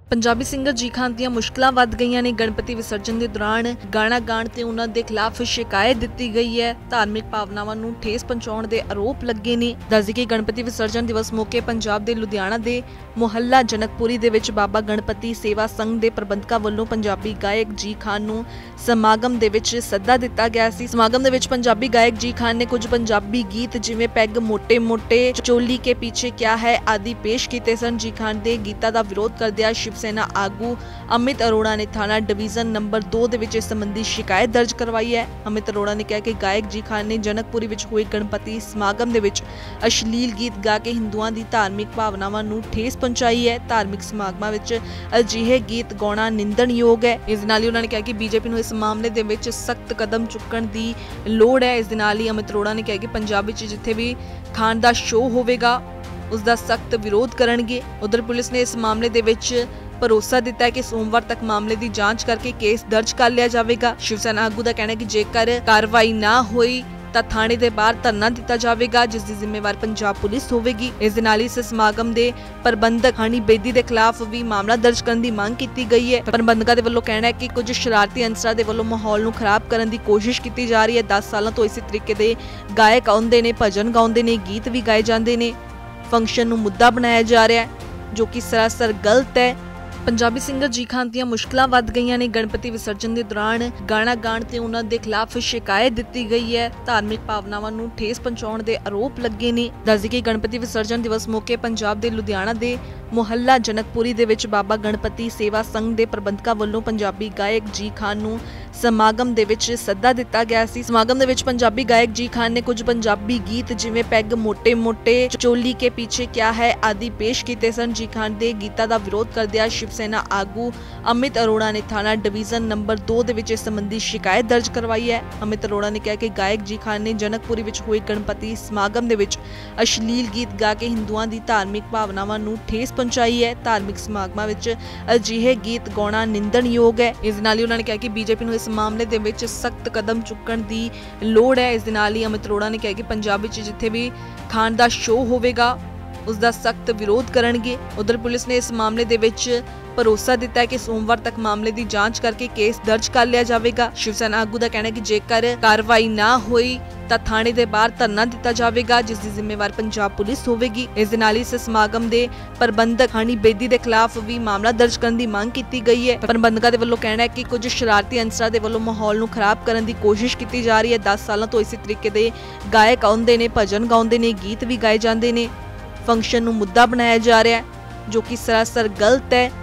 Punjabi singer जी खान ਦੀਆਂ ਮੁਸ਼ਕਲਾਂ ਵੱਧ ਗਈਆਂ ਨੇ। ਗਣਪਤੀ ਵਿਸਰਜਨ ਦੇ ਦੌਰਾਨ ਗਾਣਾ ਗਾਣ ਤੇ ਉਹਨਾਂ ਦੇ ਖਿਲਾਫ ਸ਼ਿਕਾਇਤ ਦਿੱਤੀ ਗਈ ਹੈ। ਧਾਰਮਿਕ ਭਾਵਨਾਵਾਂ ਨੂੰ ਠੇਸ ਪਹੁੰਚਾਉਣ ਦੇ ਆਰੋਪ ਲੱਗੇ ਨੇ। ਦੱਸਦੀ ਕਿ ਗਣਪਤੀ ਵਿਸਰਜਨ ਦਿਵਸ ਮੌਕੇ ਪੰਜਾਬ ਦੇ ਲੁਧਿਆਣਾ ਦੇ ਮੁਹੱਲਾ ਜਨਕਪੁਰੀ ਦੇ ਵਿੱਚ ਬਾਬਾ ਗਣਪਤੀ ਸੇਵਾ ਸੰਘ ਦੇ ਪ੍ਰਬੰਧਕਾਂ ਵੱਲੋਂ ਪੰਜਾਬੀ ਗਾਇਕ ਜੀ ਖਾਨ ਨੂੰ ਸਮਾਗਮ ਦੇ ਵਿੱਚ ਸੱਦਾ ਦਿੱਤਾ ਗਿਆ ਸੀ। ਸਮਾਗਮ ਦੇ ਵਿੱਚ ਪੰਜਾਬੀ ਗਾਇਕ ਜੀ ਖਾਨ ਨੇ ਕੁਝ ਪੰਜਾਬੀ ਗੀਤ ਜਿਵੇਂ ਪੈਗ ਮੋਟੇ ਮੋਟੇ, ਚੋਲੀ ਕੇ ਪਿੱਛੇ ਕਿਆ ਹੈ ਆਦि ਪੇਸ਼ ਕੀਤੇ ਸਨ। ਜੀ ਖਾਨ ਦੇ ਗੀਤਾਂ ਦਾ ਵਿਰੋਧ ਕਰਦਿਆਂ सेना आगू अमित अरोड़ा ने थाना डिवीजन नंबर 2 ਦੇ ਵਿੱਚ ਇਸ ਸੰਬੰਧੀ ਸ਼ਿਕਾਇਤ ਦਰਜ ਕਰਵਾਈ ਹੈ। ਅਮਿਤ ਅਰੋੜਾ ਨੇ ਕਿਹਾ ਕਿ ਗਾਇਕ ਜੀ ਖਾਨ ਨੇ ਜਨਕਪੁਰੀ ਵਿੱਚ ਹੋਏ ਗਣਪਤੀ ਸਮਾਗਮ ਦੇ ਵਿੱਚ ਅਸ਼ਲੀਲ ਗੀਤ ਗਾ ਕੇ ਹਿੰਦੂਆਂ ਦੀ ਧਾਰਮਿਕ ਭਾਵਨਾਵਾਂ ਨੂੰ ਠੇਸ ਪਹੁੰਚਾਈ ਹੈ। ਧਾਰਮਿਕ ਸਮਾਗਮਾਂ ਵਿੱਚ ਅਜਿਹੇ ਗੀਤ ਗਾਉਣਾ ਨਿੰਦਣਯੋਗ ਹੈ। ਇਸ ਦੇ ਨਾਲ ਹੀ ਉਹਨਾਂ ਨੇ ਕਿਹਾ ਕਿ ਬੀਜੇਪੀ ਨੂੰ ਇਸ ਮਾਮਲੇ ਦੇ ਵਿੱਚ ਸਖਤ ਕਦਮ ਚੁੱਕਣ ਦੀ ਲੋੜ ਹੈ। ਇਸ ਦੇ ਨਾਲ ਹੀ ਅਮਿਤ ਅਰੋੜਾ ਨੇ ਕਿਹਾ ਕਿ ਪੰਜਾਬ ਵਿੱਚ ਜਿੱਥੇ ਵੀ ਖਾਨ ਦਾ ਸ਼ੋਅ ਹੋਵੇਗਾ ਉਸ ਦਾ ਸਖਤ ਵਿਰੋਧ ਕਰਨਗੇ। ਉਧਰ ਪੁਲਿਸ ਨੇ ਇਸ ਮਾਮਲੇ ਦੇ ਵਿੱਚ ਭਰੋਸਾ ਦਿੱਤਾ ਹੈ ਕਿ ਸੋਮਵਾਰ ਤੱਕ ਮਾਮਲੇ ਦੀ ਜਾਂਚ ਕਰਕੇ ਕੇਸ ਦਰਜ ਕਰ ਲਿਆ ਜਾਵੇਗਾ। ਸ਼ਿਵ ਸੈਨਾ ਆਗੂ ਦਾ ਕਹਿਣਾ ਹੈ ਕਿ ਜੇਕਰ ਕਾਰਵਾਈ ਨਾ ਹੋਈ ਤਾਂ ਥਾਣੇ ਦੇ ਬਾਹਰ ਧਰਨਾ ਦਿੱਤਾ ਜਾਵੇਗਾ, ਜਿਸ ਦੀ ਜ਼ਿੰਮੇਵਾਰ ਪੰਜਾਬ ਪੁਲਿਸ ਹੋਵੇਗੀ। ਇਸ ਦੇ ਨਾਲ ਹੀ ਇਸ ਸਮਾਗਮ ਦੇ ਪ੍ਰਬੰਧਕ ਹਨੀ ਬੇਦੀ ਦੇ ਖਿਲਾਫ ਵੀ ਮਾਮਲਾ ਦਰਜ ਕਰਨ ਦੀ ਮੰਗ ਕੀਤੀ ਗਈ ਹੈ। ਪ੍ਰਬੰਧਕਾਂ ਦੇ ਵੱਲੋਂ ਕਹਿਣਾ ਹੈ ਕਿ ਕੁਝ ਸ਼ਰਾਰਤੀ ਅਨਸਰਾਂ ਦੇ ਵੱਲੋਂ ਮਾਹੌਲ ਨੂੰ ਖਰਾਬ ਕਰਨ ਦੀ ਕੋਸ਼ਿਸ਼ ਕੀਤੀ ਜਾ ਰਹੀ ਹੈ। 10 ਸਾਲਾਂ ਤੋਂ ਇਸੇ ਤਰੀਕੇ ਦੇ ਗਾਇਕ ਆਉਂਦੇ ਨੇ, ਭਜਨ ਗਾਉਂਦੇ ਨੇ, ਗੀਤ ਵੀ ਗਾਏ ਜਾਂਦੇ ਨੇ। ਫੰਕਸ਼ਨ ਨੂੰ ਮੁੱਦਾ ਬਣਾਇਆ ਜਾ ਰਿਹਾ ਹੈ ਜੋ ਕਿ ਸਰਾਸਰ ਗਲਤ ਹੈ। पंजाबी सिंगर जी खान ਦੀਆਂ ਮੁਸ਼ਕਲਾਂ ਵੱਧ ਗਈਆਂ ਨੇ। ਗਣਪਤੀ ਵਿਸਰਜਨ ਦੇ ਦੌਰਾਨ ਗਾਣਾ ਗਾਣ ਤੇ ਉਹਨਾਂ ਦੇ ਖਿਲਾਫ ਸ਼ਿਕਾਇਤ ਦਿੱਤੀ ਗਈ ਹੈ। ਧਾਰਮਿਕ ਭਾਵਨਾਵਾਂ ਨੂੰ ਠੇਸ ਪਹੁੰਚਾਉਣ ਦੇ ਆਰੋਪ ਲੱਗੇ ਨੇ। ਦੱਸਦੀ ਕਿ ਗਣਪਤੀ ਵਿਸਰਜਨ ਦਿਵਸ ਮੌਕੇ ਪੰਜਾਬ ਦੇ ਲੁਧਿਆਣਾ ਦੇ ਮੁਹੱਲਾ ਜਨਕਪੁਰੀ ਦੇ ਵਿੱਚ ਬਾਬਾ ਗਣਪਤੀ ਸੇਵਾ ਸੰਘ ਦੇ ਪ੍ਰਬੰਧਕਾਂ ਵੱਲੋਂ ਪੰਜਾਬੀ ਗਾਇਕ ਜੀ ਖਾਨ ਨੂੰ ਸਮਾਗਮ ਦੇ ਵਿੱਚ ਸੱਦਾ ਦਿੱਤਾ ਗਿਆ ਸੀ। ਸਮਾਗਮ ਦੇ ਵਿੱਚ ਪੰਜਾਬੀ ਗਾਇਕ ਜੀ ਖਾਨ ਨੇ ਕੁਝ ਪੰਜਾਬੀ ਗੀਤ ਜਿਵੇਂ ਪੈਗ ਮੋਟੇ ਮੋਟੇ, ਚੋਲੀ ਕੇ ਪਿੱਛੇ ਕਿਆ ਹੈ ਆਦि ਪੇਸ਼ ਕੀਤੇ ਸਨ। ਜੀ ਖਾਨ ਦੇ ਗੀਤਾਂ ਦਾ ਵਿਰੋਧ ਕਰਦਿਆਂ ਸ਼ਿਵ ਸੈਨਾ ਆਗੂ ਅਮਿਤ ਅਰੋੜਾ ਨੇ ਥਾਣਾ ਡਿਵੀਜ਼ਨ ਨੰਬਰ 2 ਦੇ ਵਿੱਚ ਇਸ ਸੰਬੰਧੀ ਸ਼ਿਕਾਇਤ ਦਰਜ ਕਰਵਾਈ ਹੈ। ਅਮਿਤ ਅਰੋੜਾ ਨੇ ਕਿਹਾ ਕਿ ਗਾਇਕ ਜੀ ਖਾਨ ਨੇ ਜਨਕਪੁਰੀ ਵਿੱਚ ਹੋਏ ਗਣਪਤੀ ਸਮਾਗਮ ਦੇ ਵਿੱਚ ਅਸ਼ਲੀਲ ਗੀਤ ਗਾ ਕੇ ਹਿੰਦੂਆਂ ਦੀ ਧਾਰਮਿਕ ਭਾਵਨਾਵਾਂ ਨੂੰ ਠੇਸ ਪਹੁੰਚਾਈ ਹੈ। ਧਾਰਮਿਕ ਸਮਾਗਮਾਂ ਵਿੱਚ ਅਜਿਹੇ ਗੀਤ ਗਾਉਣਾ ਨਿੰਦਣਯੋਗ ਹੈ। ਇਸ ਨਾਲ ਹੀ ਉਹਨਾਂ ਨੇ ਕਿਹਾ ਕਿ ਬੀਜੇਪੀ ਨੂੰ ਇਸ ਮਾਮਲੇ ਦੇ ਵਿੱਚ ਸਖਤ ਕਦਮ ਚੁੱਕਣ ਦੀ ਲੋੜ ਹੈ। ਇਸ ਦੇ ਨਾਲ ਹੀ ਅਮਿਤ ਅਰੋੜਾ ਨੇ ਕਿਹਾ ਕਿ ਪੰਜਾਬ ਵਿੱਚ ਜਿੱਥੇ ਵੀ ਖਾਨ ਦਾ ਸ਼ੋਅ ਹੋਵੇਗਾ ਉਸ ਦਾ ਸਖਤ ਵਿਰੋਧ ਕਰਨਗੇ। ਉਧਰ ਪੁਲਿਸ ਨੇ ਇਸ ਮਾਮਲੇ ਦੇ ਵਿੱਚ ਭਰੋਸਾ ਦਿੱਤਾ ਹੈ ਕਿ ਸੋਮਵਾਰ ਤੱਕ ਮਾਮਲੇ ਦੀ ਜਾਂਚ ਕਰਕੇ ਕੇਸ ਦਰਜ ਕਰ ਲਿਆ ਜਾਵੇਗਾ। ਸ਼ਿਵ ਸੈਨਾ ਆਗੂ ਦਾ ਕਹਿਣਾ ਹੈ ਕਿ ਜੇਕਰ ਕਾਰਵਾਈ ਨਾ ਹੋਈ ਤਾਂ ਥਾਣੇ ਦੇ ਬਾਹਰ ਧਰਨਾ ਦਿੱਤਾ ਜਾਵੇਗਾ, ਜਿਸ ਦੀ ਜ਼ਿੰਮੇਵਾਰ ਪੰਜਾਬ ਪੁਲਿਸ ਹੋਵੇਗੀ। ਇਸ ਦੇ ਨਾਲ ਹੀ ਇਸ ਸਮਾਗਮ ਦੇ ਪ੍ਰਬੰਧਕ ਹਨੀ ਬੇਦੀ ਦੇ ਖਿਲਾਫ ਵੀ ਮਾਮਲਾ ਦਰਜ ਕਰਨ ਦੀ ਮੰਗ ਕੀਤੀ ਗਈ ਹੈ। ਪ੍ਰਬੰਧਕਾਂ ਦੇ ਵੱਲੋਂ ਕਹਿਣਾ ਹੈ ਕਿ ਕੁਝ ਸ਼ਰਾਰਤੀ ਅਨਸਰਾਂ ਦੇ ਵੱਲੋਂ ਮਾਹੌਲ ਨੂੰ ਖਰਾਬ ਕਰਨ ਦੀ ਕੋਸ਼ਿਸ਼ ਕੀਤੀ ਜਾ ਰਹੀ ਹੈ। 10 ਸਾਲਾਂ ਤੋਂ ਇਸੇ ਤਰੀਕੇ ਦੇ ਗਾਇਕ ਆਉਂਦੇ ਨੇ, ਭਜਨ ਗਾਉਂਦੇ ਨੇ, ਗੀਤ ਵੀ ਗਾਏ ਜਾਂਦੇ ਨੇ। ਫੰਕਸ਼ਨ ਨੂੰ ਮੁੱਦਾ ਬਣਾਇਆ ਜਾ ਰਿਹਾ ਹੈ ਜੋ ਕਿ ਸਰਾਸਰ ਗਲਤ ਹੈ।